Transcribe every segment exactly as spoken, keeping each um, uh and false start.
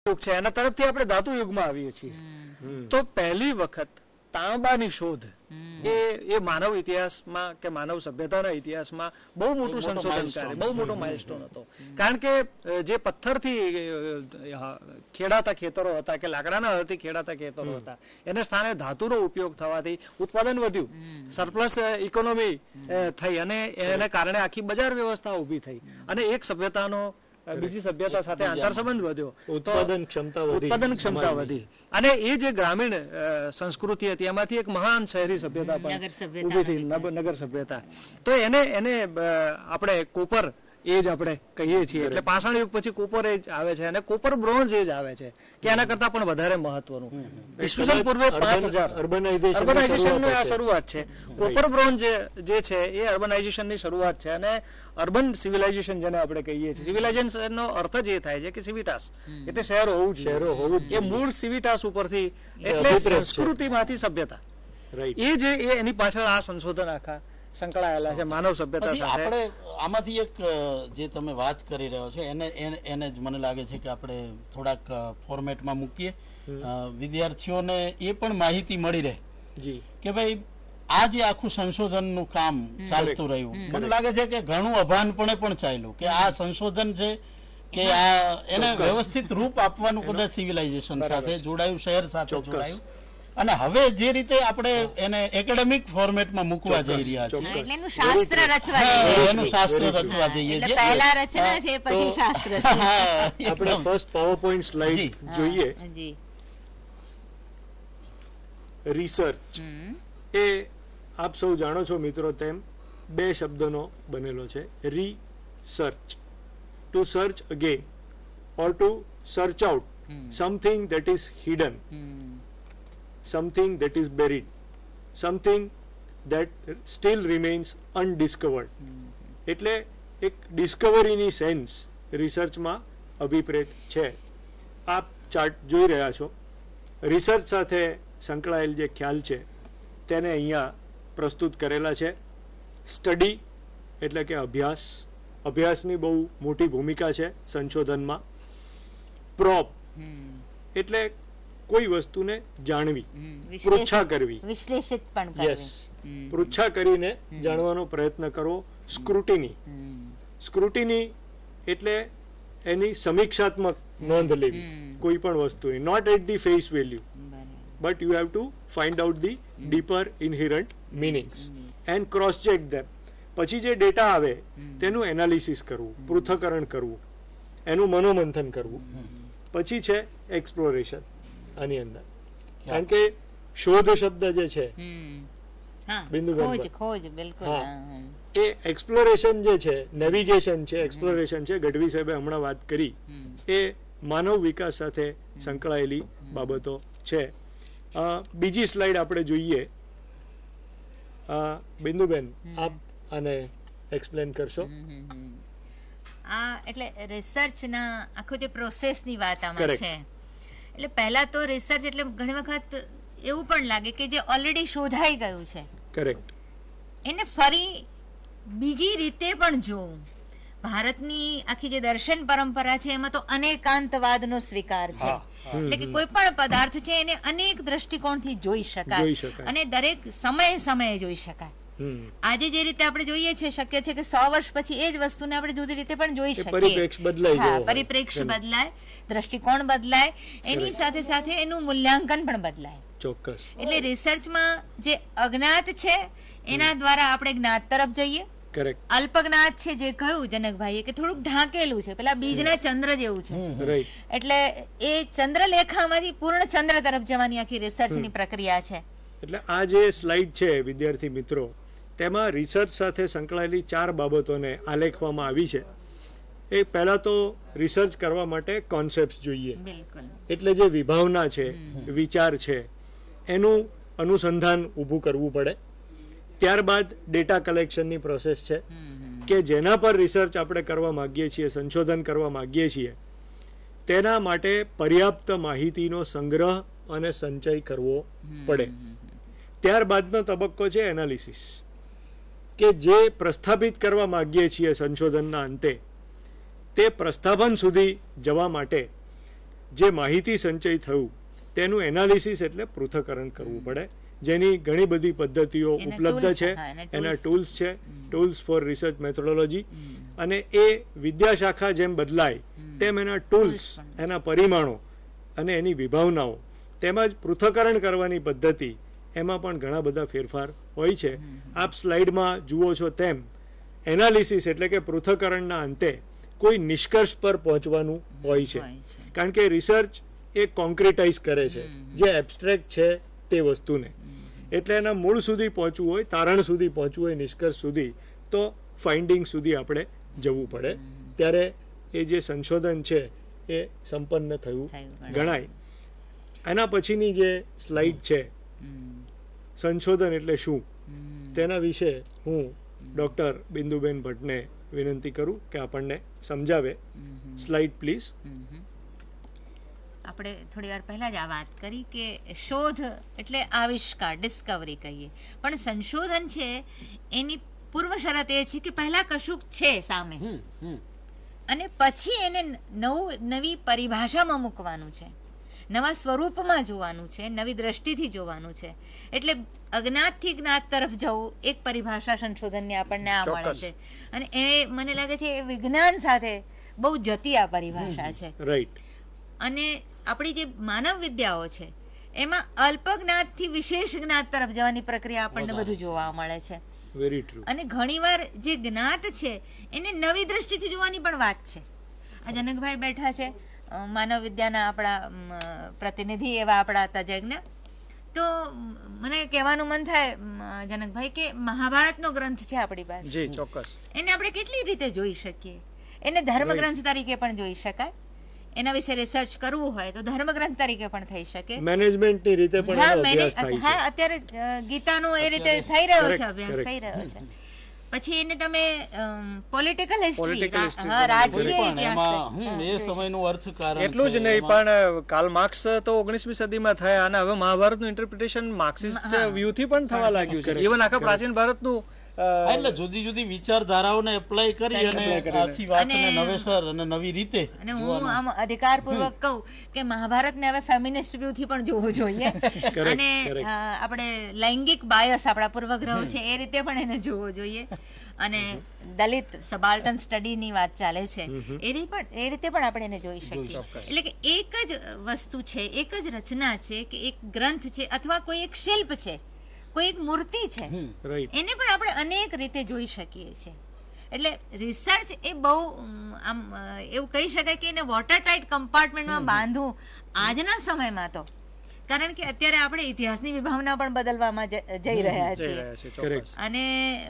યુગ છે એના તરફથી આપણે ધાતુ યુગમાં આવીએ છીએ. તો પહેલી વખત તાંબાની શોધ એ એ માનવ ઇતિહાસમાં કે માનવ સભ્યતાના ઇતિહાસમાં બહુ મોટું સંશોધનકારી બહુ મોટો માઇલસ્ટોન હતો. કારણ કે જે પથ્થરથી ખેડાતા ખેતરો હતા કે લાકડાના હળથી ખેડાતા ખેતરો હતા એને સ્થાને ધાતુનો ઉપયોગ થવાથી ઉત્પાદન વધ્યું, સરપ્લસ ઇકોનોમી થઈ અને એને કારણે આખી બજાર વ્યવસ્થા ઊભી થઈ અને એક સભ્યતાનો બીજી સભ્યતા સાથે આંતર સંબંધ વધ્યો, ઉત્પાદન ક્ષમતા વધી ઉત્પાદન ક્ષમતા વધી અને એ જે ગ્રામીણ સંસ્કૃતિ હતી એમાંથી એક મહાન શહેરી સભ્યતા પણ ઊભી થઈ, નગર સભ્યતા. તો એને એને આપણે કોપર એજ આપણે કહીએ છીએ. એટલે પાષાણ યુગ પછી કોપર એજ આવે છે અને કોપર બ્રોન્ઝ એજ આવે છે કે એના કરતા પણ વધારે મહત્વનું. ઈસવીસન પૂર્વે પાંચ હજાર અર્બનાઇઝેશન આ શરૂઆત છે. કોપર બ્રોન્ઝ જે છે એ અર્બનાઇઝેશનની શરૂઆત છે અને અર્બન સિવિલાઇઝેશન જેને આપણે કહીએ છીએ. સિવિલાઇઝેશનનો અર્થ જ એ થાય છે કે સિવિટાસ એટલે શહેર હોવું જ શહેરો હોવું એ મૂળ સિવિટાસ ઉપરથી એટલે સંસ્કૃતિમાંથી સભ્યતા એ જે એની પાછળ આ સંશોધન આખા સંકળાયેલા છે માનવ સભ્યતા સાથે. આપણે આમાંથી એક જે તમે વાત કરી રહ્યો છો એને એને જ મને લાગે છે કે આપણે થોડાક ફોર્મેટમાં મૂકીએ, વિદ્યાર્થીઓને એ પણ માહિતી મળી રહે જી કે ભાઈ આ જે આખું સંશોધનનું કામ ચાલતું રહ્યું મને લાગે છે કે ઘણું અભાનપણે પણ ચાલ્યું કે આ સંશોધન છે કે આ એને વ્યવસ્થિત રૂપ આપવાનું કદાચ સિવિલાઇઝેશન સાથે જોડાયું, શહેર સાથે જોડાયું અને હવે જે રીતે આપણે એને એકેડેમિક ફોર્મેટમાં મૂકવા જઈ રહ્યા છીએ એટલે એનું શાસ્ત્ર રચવા જઈએ છીએ. એનું શાસ્ત્ર રચવા જઈએ છીએ. પહેલા રચના છે પછી શાસ્ત્ર છે. આપણે ફર્સ્ટ પાવરપોઈન્ટ સ્લાઇડ જોઈએ. જી રિસર્ચ એ આપ સૌ જાણો છો મિત્રો તેમ બે શબ્દનો બનેલો છે. Research to search again or to search out something that is hidden, something that is buried, something that still remains undiscovered. એટલે એક ડિસ્કવરીની સેન્સ રિસર્ચમાં અભિપ્રેત છે. આપ ચાર્ટ જોઈ રહ્યા છો. રિસર્ચ સાથે સંકળાયેલ જે ખ્યાલ છે તેને અહીંયા પ્રસ્તુત કરેલા છે. સ્ટડી એટલે કે અભ્યાસ, અભ્યાસની બહુ મોટી ભૂમિકા છે સંશોધનમાં. પ્રોબ એટલે કોઈ વસ્તુને જાણવી, પૃચ્છા કરવી, વિશ્લેષિત પણ કરવી. યસ, પૃચ્છા કરીને જાણવાનો પ્રયત્ન કરવો. સ્ક્રુટિની, સ્ક્રુટિની એટલે એની સમીક્ષાત્મક નોંધ લેવી કોઈ પણ વસ્તુની. Not at the face value but you have to find out the deeper inherent meanings and cross check them. પછી જે ડેટા આવે તેનું એનાલિસિસ કરવું, પૃથ્થકરણ કરવું, એનું મનોમંથન કરવું. પછી છે એક્સપ્લોરેશન આની અંદર. કારણ કે શોધ શબ્દ જે છે એ એક્સપ્લોરેશન જે છે, નેવિગેશન છે, એક્સપ્લોરેશન છે, ગઢવી સાહેબે હમણાં વાત કરી એ માનવ વિકાસ સાથે સંકળાયેલી બાબતો છે. બીજી સ્લાઇડ આપણે જોઈએ. બિંદુબેન આપ આને એક્સપ્લેન કરશો. આ એટલે રિસર્ચના આખો જે પ્રોસેસની વાત આમાં છે. એટલે પહેલા તો રિસર્ચ એટલે ઘણી વખત એવું પણ લાગે કે જે ઓલરેડી શોધાઈ ગયું છે કરેક્ટ એને ફરી બીજી રીતે પણ જોવું. ભારતની આખી જે દર્શન પરંપરા છે એમાં તો અનેકાંતવાદનો સ્વીકાર છે. એટલે કે કોઈ પણ પદાર્થ છે એને અનેક દ્રષ્ટિકોણથી જોઈ શકાય અને દરેક સમયે સમયે જોઈ શકાય. આજે જે રીતે આપણે જોઈએ છે શક્ય છે કે સો વર્ષ પછી એ જ વસ્તુને આપણે જુદી રીતે પણ જોઈ શકીએ. પરિપ્રેક્ષ્ય બદલાય, દ્રષ્ટિકોણ બદલાય, એની સાથે સાથે એનું મૂલ્યાંકન પણ બદલાય. ચોક્કસ. એટલે રિસર્ચમાં જે અજ્ઞાત છે એના દ્વારા આપણે જ્ઞાત તરફ જઈએ. કરેક્ટ. અલ્પજ્ઞાત છે જે કહ્યું જનકભાઈએ કે થોડુંક ઢાંકેલું છે, પેલા બીજના ચંદ્ર જેવું છે. એટલે એ ચંદ્રલેખામાંથી પૂર્ણ ચંદ્ર તરફ જવાની આખી રિસર્ચની પ્રક્રિયા છે. એટલે આ જે સ્લાઇડ છે વિદ્યાર્થી મિત્રો તેમાં રિસર્ચ સાથે સંકળાયેલી ચાર બાબતોને આલેખવામાં આવી છે. એ પહેલા તો રિસર્ચ કરવા માટે કોન્સેપ્ટ જોઈએ. એટલે જે વિભાવના છે, વિચાર છે એનું અનુસંધાન ઊભું કરવું પડે. ત્યારબાદ ડેટા કલેક્શનની પ્રોસેસ છે કે જેના પર રિસર્ચ આપણે કરવા માગીએ છીએ, સંશોધન કરવા માગીએ છીએ તેના માટે પર્યાપ્ત માહિતીનો સંગ્રહ અને સંચય કરવો પડે. ત્યારબાદનો તબક્કો છે એનાલિસિસ કે જે પ્રસ્થાપિત કરવા માગીએ છીએ સંશોધનના અંતે તે પ્રસ્થાપન સુધી જવા માટે જે માહિતી સંચય થયું તેનું એનાલિસિસ એટલે પૃથ્થકરણ કરવું પડે, જેની ઘણી બધી પદ્ધતિઓ ઉપલબ્ધ છે, એના ટૂલ્સ છે, ટૂલ્સ ફોર રિસર્ચ મેથોડોલોજી. અને એ વિદ્યાશાખા જેમ બદલાય તેમ એના ટૂલ્સ, એના પરિમાણો અને એની વિભાવનાઓ તેમજ પૃથ્થકરણ કરવાની પદ્ધતિ એમાં પણ ઘણા બધા ફેરફાર હોય છે. આપ સ્લાઇડમાં જુઓ છો તેમ એનાલિસિસ એટલે કે પૃથ્થકરણના અંતે કોઈ નિષ્કર્ષ પર પહોંચવાનું હોય છે, કારણ કે રિસર્ચ એ કોન્ક્રિટાઇઝ કરે છે જે એબ્સ્ટ્રેક્ટ છે તે વસ્તુને. એટલે એના મૂળ સુધી પહોંચવું હોય, તારણ સુધી પહોંચવું હોય, નિષ્કર્ષ સુધી, તો ફાઇન્ડિંગ સુધી આપણે જવું પડે. ત્યારે એ જે સંશોધન છે એ સંપન્ન થયું ગણાય. એના પછીની જે સ્લાઇડ છે, સંશોધન એટલે શું, તેના વિશે હું ડૉક્ટર બિંદુબેન ભટ્ટને વિનંતી કરું કે આપણને સમજાવે. Slide please. આપણે થોડી વાર પહેલા જ આ વાત કરી કે શોધ એટલે આવિષ્કાર, ડિસ્કવરી કહીએ, પણ સંશોધન છે એની પૂર્વ શરત એ છે કે પહેલા કશુંક છે સામે અને પછી એને નવું નવી પરિભાષામાં મૂકવાનું છે, નવા સ્વરૂપમાં જોવાનું છે, નવી દ્રષ્ટિથી જોવાનું છે. એટલે અજ્ઞાતથી જ્ઞાત તરફ જવું એક પરિભાષા સંશોધનની આપણને આ મળે છે. અને એ મને લાગે છે એ વિજ્ઞાન સાથે બહુ જતી આ પરિભાષા છે. રાઈટ. અને આપણી જે માનવ વિદ્યાઓ છે એમાં અલ્પ જ્ઞાતથી વિશેષ જ્ઞાત તરફ જવાની પ્રક્રિયા આપણને બધું જોવા મળે છે. Very true. અને ઘણીવાર જે જ્ઞાત છે એને નવી દ્રષ્ટિથી જોવાની પણ વાત છે. આ જનકભાઈ બેઠા છે, માનવ વિદ્યાના આપણા પ્રતિનિધિ એવા આપણા તજજ્ઞ. તો મને કહેવાનું મન થાય જનકભાઈ કે મહાભારતનો ગ્રંથ છે આપણી પાસે. જી ચોક્કસ. એને આપણે કેટલી રીતે જોઈ શકીએ? એને ધર્મગ્રંથ તરીકે પણ જોઈ શકાય, એના વિશે રિસર્ચ કરવું હોય તો ધર્મગ્રંથ તરીકે પણ થઈ શકે, મેનેજમેન્ટની રીતે પણ એનો અભ્યાસ થાય છે. હા, અત્યારે ગીતાનો એ રીતે થઈ રહ્યો છે, અભ્યાસ થઈ રહ્યો છે. પછી એને તમે પોલિટિકલ હિસ્ટ્રી, હા, રાજકીય ઇતિહાસ, એ સમયનું અર્થકારણ એટલું જ નહીં પણ કાર્લ માર્ક્સ તો ઓગણીસમી સદીમાં થયા અને હવે મહાભારતનું ઇન્ટરપ્રિટેશન માર્ક્સિસ્ટ વ્યૂથી પણ થવા લાગ્યું છે. ઇવન આખા પ્રાચીન ભારતનું એટલે જુદી જુદી વિચારધારાઓને એપ્લાય કરી અને આખી વાતને નવેસર અને નવી રીતે. અને હું આમ અધિકારપૂર્વક કહું કે મહાભારતને હવે ફેમિનિસ્ટ વ્યૂથી પણ જોવું જોઈએ અને આપણે લૈંગિક બાયસ આપણા પૂર્વગ્રહો છે એ રીતે પણ એને જોવું જોઈએ. અને દલિત સબાલ્ટન સ્ટડીની વાત ચાલે છે એ પણ એ રીતે પણ આપણે એને જોઈ શકીએ. એટલે કે એક જ વસ્તુ છે, એક જ રચના છે કે એક ગ્રંથ છે અથવા કોઈ એક શિલ્પ છે, કોઈ એક મૂર્તિ છે, એને પણ આપણે અનેક રીતે જોઈ શકીએ છીએ. એટલે રિસર્ચ એ બહુ આમ એવું કહી શકાય કે એને વોટર ટાઇટ કમ્પાર્ટમેન્ટમાં બાંધવું આજના સમયમાં તો, કારણ કે અત્યારે આપણે ઇતિહાસની વિભાવના પણ બદલવામાં જઈ રહ્યા છીએ અને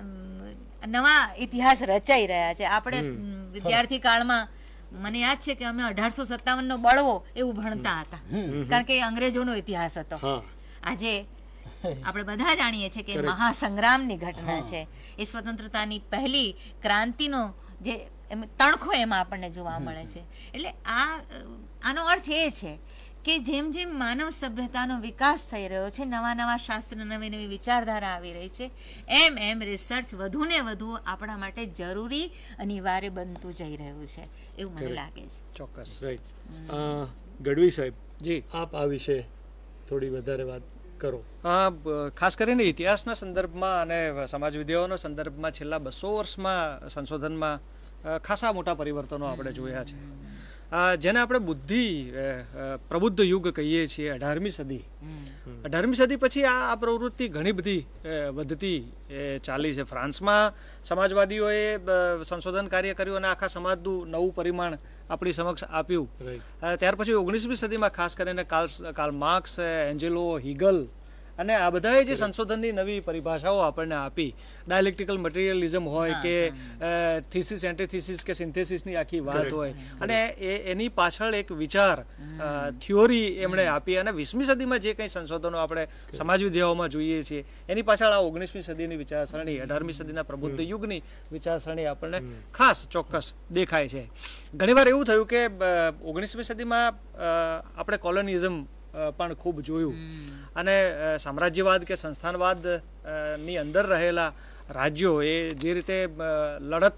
નવા ઇતિહાસ રચાઈ રહ્યા છે. આપણે વિદ્યાર્થી કાળમાં મને યાદ છે કે અમે અઢારસો સત્તાવન નો બળવો એવું ભણતા હતા, કારણ કે અંગ્રેજોનો ઇતિહાસ હતો. આજે આપણે બધા જાણીએ છીએ કે મહાસંગ્રામની ઘટના છે, એ સ્વતંત્રતાની પહેલી ક્રાંતિનો જે તણખો એમાં આપણને જોવા મળે છે. એટલે આ આનો અર્થ એ છે કે જેમ જેમ માનવ સભ્યતાનો વિકાસ થઈ રહ્યો છે, નવા નવા શાસ્ત્ર, નવી નવી વિચારધારા આવી રહી છે, એમ એમ રિસર્ચ વધુ ને વધુ આપણા માટે જરૂરી અનિવાર્ય બનતું જઈ રહ્યું છે એવું મને લાગે છે. ચોક્કસ. રાઈટ. ગઢવી સાહેબ, જી આપ આ વિશે થોડી વધારે વાત કરો. ખાસ કરીને ઇતિહાસના સંદર્ભમાં અને સમાજ વિદ્યાઓના સંદર્ભમાં છેલ્લા બસો વર્ષમાં સંશોધનમાં ખાસા મોટા પરિવર્તનો આપણે જોયા છે, જેને આપણે બુદ્ધિ પ્રબુદ્ધ યુગ કહીએ છીએ. અઢારમી સદી અઢારમી સદી પછી આ આ પ્રવૃત્તિ ઘણી બધી વધતી ચાલી છે. ફ્રાન્સમાં સમાજવાદીઓએ સંશોધન કાર્ય કર્યું અને આખા સમાજનું નવું પરિમાણ આપણી સમક્ષ આપ્યું. ત્યાર પછી ઓગણીસમી સદીમાં ખાસ કરીને કાર્લ કાર્લ માર્ક્સ, એન્જેલો હિગલ અને આ બધાએ જે સંશોધનની નવી પરિભાષાઓ આપણને આપી, ડાયલેક્ટિકલ મટીરિયલિઝમ હોય કે થીસિસ, એન્ટીથીસિસ કે સિન્થેસિસની આખી વાત હોય, અને એ એની પાછળ એક વિચાર થિયોરી એમણે આપી. અને વીસમી સદીમાં જે કંઈ સંશોધનો આપણે સમાજ વિદ્યાઓમાં જોઈએ છીએ એની પાછળ આ ઓગણીસમી સદીની વિચારસરણી, અઢારમી સદીના પ્રબુદ્ધ યુગની વિચારસરણી આપણને ખાસ ચોક્કસ દેખાય છે. ઘણીવાર એવું થયું કે ઓગણીસમી સદીમાં આપણે કોલોનિયલિઝમ પણ ખૂબ જોયું અને સામ્રાજ્યવાદ કે સંસ્થાનવાદ ની અંદર રહેલા રાજ્યો એ જે રીતે લડત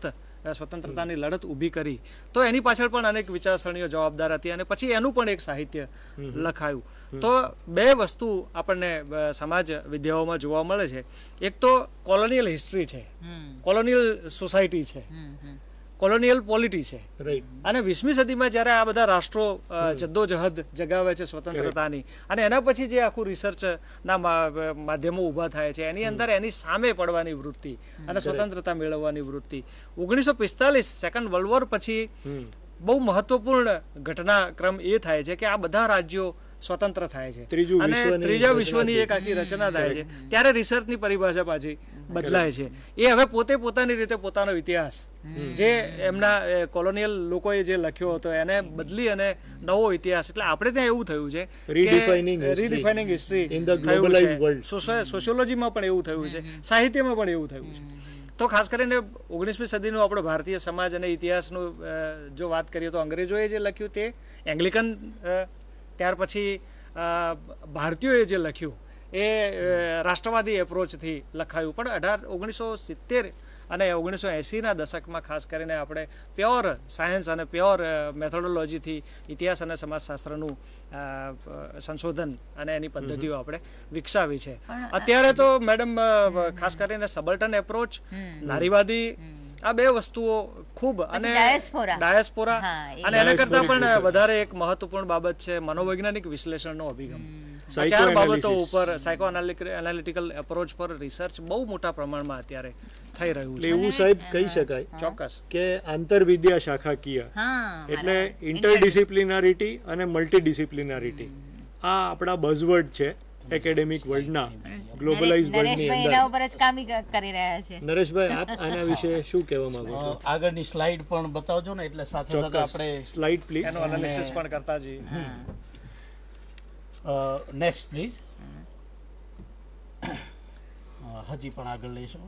સ્વતંત્રતાની લડત ઊભી કરી, તો એની પાછળ પણ અનેક વિચારસરણીઓ જવાબદાર હતી અને પછી એનું પણ એક સાહિત્ય લખાયું. તો બે વસ્તુ આપણને સમાજ વિદ્યાઓમાં જોવા મળે છે. એક તો કોલોનિયલ હિસ્ટ્રી છે, કોલોનિયલ સોસાયટી છે, કોલોનિયલ પોલિટી છે, અને વીસમી સદીમાં જ્યારે આ બધા રાષ્ટ્રો જદ્દોજહદ જગાવે છે સ્વતંત્રતાની, અને એના પછી જે આખું રિસર્ચના માધ્યમો ઊભા થાય છે, એની અંદર એની સામે પડવાની વૃત્તિ અને સ્વતંત્રતા મેળવવાની વૃત્તિ. ઓગણીસો પિસ્તાલીસ સેકન્ડ વર્લ્ડ વોર પછી બહુ મહત્વપૂર્ણ ઘટનાક્રમ એ થાય છે કે આ બધા રાજ્યો સ્વતંત્ર થાય છે અને ત્રીજા વિશ્વની એક આખી રચના થાય છે. ત્યારે રિસર્ચની પરિભાષા પાછી બદલાય છે. એ હવે પોતે પોતાની રીતે પોતાનો ઇતિહાસ જે એમના કોલોનિયલ લોકોએ જે લખ્યો હતો એને બદલી અને નવો ઇતિહાસ, એટલે આપણે ત્યાં એવું થયું છે કે રીડિફાઇનિંગ હિસ્ટ્રી થયું છે. સોશિયોલોજીમાં પણ એવું થયું છે, સાહિત્યમાં પણ એવું થયું છે. તો ખાસ કરીને ઓગણીસમી સદીનો આપણો ભારતીય સમાજ અને ઇતિહાસનું જો વાત કરીએ તો અંગ્રેજોએ જે લખ્યું તે એંગ્લિકન, ત્યાર પછી ભારતીયોએ જે લખ્યું એ રાષ્ટ્રવાદી એપ્રોચથી લખાયું. પણ અઢાર ઓગણીસો સિત્તેર અને ઓગણીસો એંસીના દશકમાં ખાસ કરીને આપણે પ્યોર સાયન્સ અને પ્યોર મેથોડોલોજીથી ઇતિહાસ અને સમાજશાસ્ત્રનું સંશોધન અને એની પદ્ધતિઓ આપણે વિકસાવી છે. અત્યારે તો મેડમ ખાસ કરીને સબલ્ટન એપ્રોચ, નારીવાદી, આ બે વસ્તુઓ ખૂબ, અને ડાયસ્પોરા, અને એના કરતાં પણ વધારે એક મહત્વપૂર્ણ બાબત છે મનોવૈજ્ઞાનિક વિશ્લેષણનો અભિગમ. ચાર બાબતો ઉપર સાયકો એનાલિટિકલ એપ્રોચ પર રિસર્ચ બહુ મોટા પ્રમાણમાં અત્યારે થઈ રહ્યું છે. એવું સાહેબ કહી શકાય ચોક્કસ કે આંતરવિદ્યા શાખાકીય એટલે ઇન્ટરડિસિપ્લિનારિટી અને મલ્ટીડિસિપ્લિનારિટી આ આપણા બઝવર્ડ છે એકેડેમિક વર્લ્ડના, ગ્લોબલાઇઝ વર્લ્ડની અંદર. એના ઉપર જ કામ કરી રહ્યા છે. નરેશભાઈ, આપ આના વિશે શું કહેવા માંગો છો? આગળની સ્લાઇડ પણ બતાવજો ને, એટલે સાથે સાથે આપણે સ્લાઇડ પ્લીઝ એનો એનાલિસિસ પણ કરતા જઈએ. Next please. હજી પણ આગળ લઈશું.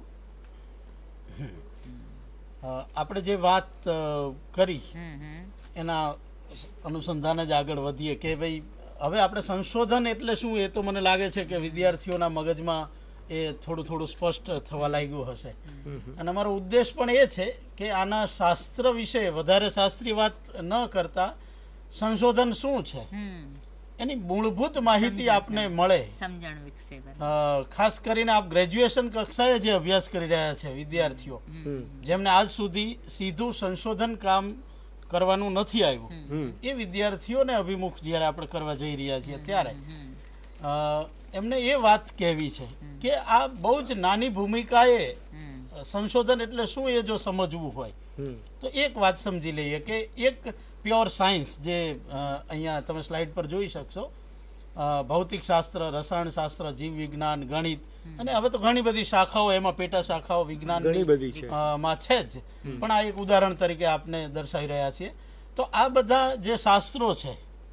આપણે જે વાત કરી એના અનુસંધાન જ આગળ વધીએ કે ભાઈ હવે આપણે સંશોધન એટલે શું, એ તો મને લાગે છે કે વિદ્યાર્થીઓના મગજમાં એ થોડું થોડું સ્પષ્ટ થવા લાગ્યું હશે. અને અમારો ઉદ્દેશ પણ એ છે કે આના શાસ્ત્ર વિશે વધારે શાસ્ત્રીય વાત ન કરતા સંશોધન શું છે એની મૂળભૂત માહિતી આપને મળે, સમજણ વિકસે. ખાસ કરીને આપ ગ્રેજ્યુએશન કક્ષાએ જે અભ્યાસ કરી રહ્યા છે વિદ્યાર્થીઓ, જેમને આજ સુધી સીધું સંશોધન કામ કરવાનું નથી આવ્યું, એ વિદ્યાર્થીઓને અભિમુખ જ્યારે આપણે કરવા જઈ રહ્યા છીએ ત્યારે એમને એ વાત કહેવી છે કે આ બહુ જ નાની ભૂમિકાએ સંશોધન એટલે શું એ જો સમજવું હોય તો એક વાત સમજી લઈએ કે એક પ્યોર સાયન્સ જે અહીંયા તમે સ્લાઇડ પર જોઈ શકશો, ભૌતિક શાસ્ત્ર, રસાયણશાસ્ત્ર, જીવ વિજ્ઞાન, ગણિત, અને હવે તો ઘણી બધી શાખાઓ એમાં પેટા શાખાઓ વિજ્ઞાન માં છે જ, પણ આ એક ઉદાહરણ તરીકે આપને દર્શાવી રહ્યા છીએ. તો આ બધા જે શાસ્ત્રો છે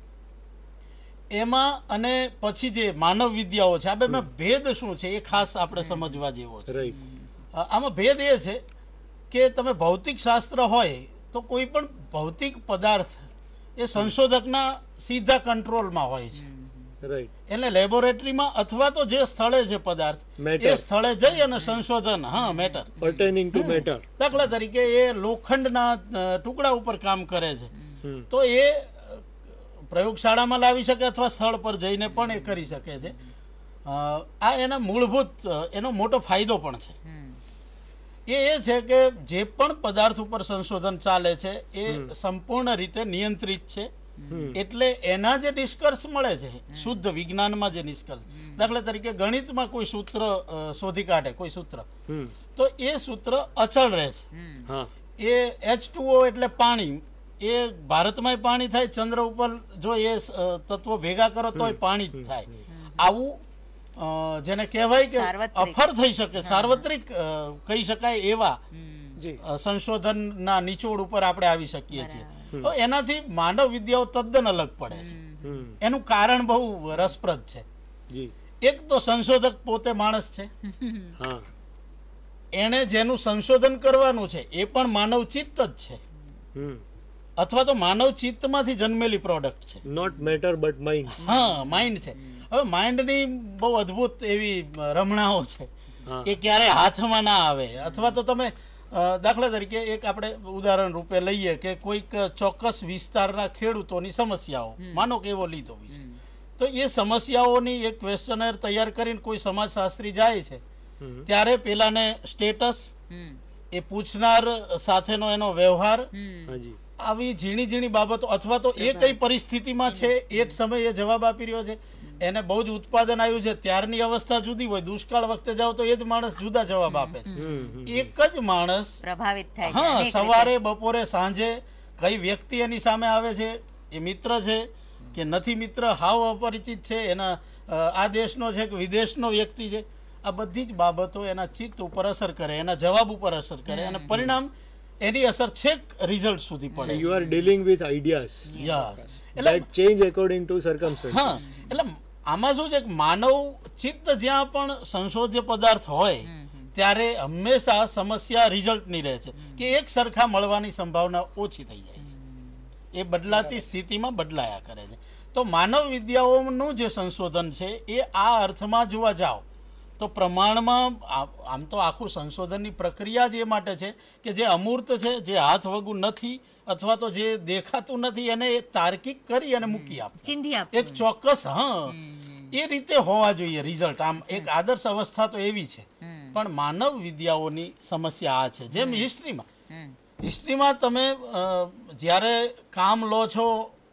એમાં અને પછી જે માનવ વિદ્યાઓ છે, આ બેમાં ભેદ શું છે એ ખાસ આપણે સમજવા જેવો છે. આમાં ભેદ એ છે કે તમે ભૌતિક શાસ્ત્ર હોય તો કોઈ પણ ભૌતિક પદાર્થ એ સંશોધકના સીધા કંટ્રોલમાં હોય છે. એટલે લેબોરેટરીમાં અથવા તો જે સ્થળે છે પદાર્થ એ સ્થળે જઈ અને સંશોધન, હા મેટર પર્ટેનિંગ ટુ મેટર, દાખલા તરીકે એ લોખંડના ટુકડા ઉપર કામ કરે છે તો એ પ્રયોગશાળામાં લાવી શકે અથવા સ્થળ પર જઈને પણ એ કરી શકે છે. આ એના મૂળભૂત એનો મોટો ફાયદો પણ છે. એ એ છે કે જે પણ પદાર્થ ઉપર સંશોધન ચાલે છે એ સંપૂર્ણ રીતે નિયંત્રિત છે. એટલે એના જે નિષ્કર્ષ મળે છે શુદ્ધ વિજ્ઞાનમાં જે નિષ્કર્ષ, દાખલા તરીકે ગણિતમાં કોઈ સૂત્ર શોધી કાઢે કોઈ સૂત્ર, તો એ સૂત્ર અચળ રહે છે. એ એચ ટુ ઓ એટલે પાણી, એ ભારતમાં પાણી થાય, ચંદ્ર ઉપર જો એ તત્વો ભેગા કરો તો પાણી જ થાય. આવું જેને કહેવાય કે અફર થઈ શકે, સાર્વત્રિક કહી શકાય એવા સંશોધનના નિચોડ ઉપર આપણે આવી શકીએ છીએ. તો એનાથી માનવ વિદ્યાઓ તદ્દન અલગ પડે છે. એનું કારણ બહુ રસપ્રદ છે. એક તો સંશોધક પોતે માણસ છે, એને જેનું સંશોધન કરવાનું છે એ પણ માનવ ચિત્ત જ છે, અથવા તો માનવ ચિત્તમાંથી જન્મેલી પ્રોડક્ટ છે. Not matter but mind. હા, માઇન્ડ છે. હવે માઇન્ડની બહુ અદ્ભુત એવી રમણાઓ છે, એ ક્યારે હાથમાં ના આવે, અથવા તો તમે દાખલા તરીકે એક આપણે ઉદાહરણ રૂપે લઈએ કે કોઈક ચોક્કસ વિસ્તારના ખેડૂતોની સમસ્યાઓ માનો કે એવો લીધો વિષય, તો એ સમસ્યાઓની એક ક્વેશ્ચનર તૈયાર કરીને કોઈ સમાજશાસ્ત્રી જાય છે ત્યારે પેલાને સ્ટેટસ, એ પૂછનાર સાથેનો એનો વ્યવહાર, આવી ઝીણી ઝીણી બાબતો અથવા તો એ કઈ પરિસ્થિતિમાં છે એ જ સમયે એ જવાબ આપી રહ્યો છે, એને બહુ જ ઉત્પાદન આવ્યું છે ત્યારની અવસ્થા જુદી હોય, દુષ્કાળ વખતે જાઓ તો એ જ માણસ જુદા જવાબ આપે છે. એક જ માણસ પ્રભાવિત થાય હા સવારે બપોરે સાંજે કઈ વ્યક્તિ એની સામે આવે છે, એ મિત્ર છે કે નથી મિત્ર, હાવ અપરિચિત છે, એના આ દેશનો છે કે વિદેશનો વ્યક્તિ છે, આ બધી જ બાબતો એના ચિત્ત ઉપર અસર કરે, એના જવાબ ઉપર અસર કરે અને પરિણામ એની અસર છેક રિઝલ્ટ સુધી પડે. You are dealing with ideas yes એટલે ચેન્જ અકોર્ડિંગ ટુ સર્કમસ્ટન્સીસ. હા એટલે આમાં શું છે કે માનવ ચિત્ત જ્યાં પણ સંશોધ્ય પદાર્થ હોય ત્યારે હંમેશા સમસ્યા રિઝલ્ટની રહે છે કે એક સરખા મળવાની સંભાવના ઓછી થઈ જાય છે, એ બદલાતી સ્થિતિમાં બદલાયા કરે છે. તો માનવ વિદ્યાઓનું જે સંશોધન છે એ આ અર્થમાં જોવા જાઓ તો પ્રમાણમાં આમ તો આખું સંશોધનની પ્રક્રિયા જ એ માટે છે કે જે અમૂર્ત છે, જે હાથ વગું નથી અથવા તો જે દેખાતું નથી એને તાર્કિક કરી અને મૂકી આપે એક ચોક્કસ હા એ રીતે હોવા જોઈએ રિઝલ્ટ. આમ એક આદર્શ અવસ્થા તો એવી છે, પણ માનવ વિદ્યાઓની સમસ્યા આ છે. જેમ હિસ્ટ્રીમાં હિસ્ટ્રીમાં તમે જ્યારે કામ લો છો,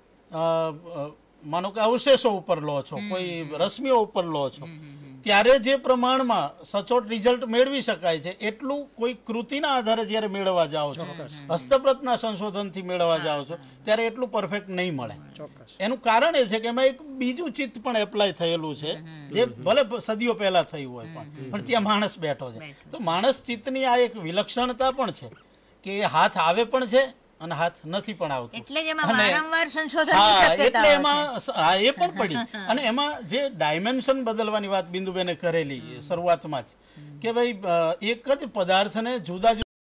માનો કે અવશેષો ઉપર લો છો, કોઈ રશ્મિઓ ઉપર લો છો, ત્યારે જે પ્રમાણમાં સચોટ રિઝલ્ટ મેળવી શકાય છે એટલું કોઈ કૃતિના આધારે જ્યારે મેળવવા જાઓ છો, હસ્તપ્રતના સંશોધનથી મેળવવા જાઓ છો ત્યારે એટલું પરફેક્ટ નહીં મળે. એનું કારણ એ છે કે એમાં એક બીજું ચિત્ત પણ એપ્લાય થયેલું છે જે ભલે સદીઓ પહેલા થયું હોય પણ પણ ત્યાં માણસ બેઠો છે. તો માણસ ચિત્તની આ એક વિલક્ષણતા પણ છે કે એ હાથ આવે પણ છે અને હાથ નથી પણ આવતું, એટલે જ એમાં વારંવાર સંશોધન એટલે એમાં હા એ પણ પડી. અને એમાં જે ડાયમેન્શન બદલવાની વાત બિંદુબેને કરેલી શરૂઆતમાં જ કે ભાઈ એક જ પદાર્થને જુદા જુદા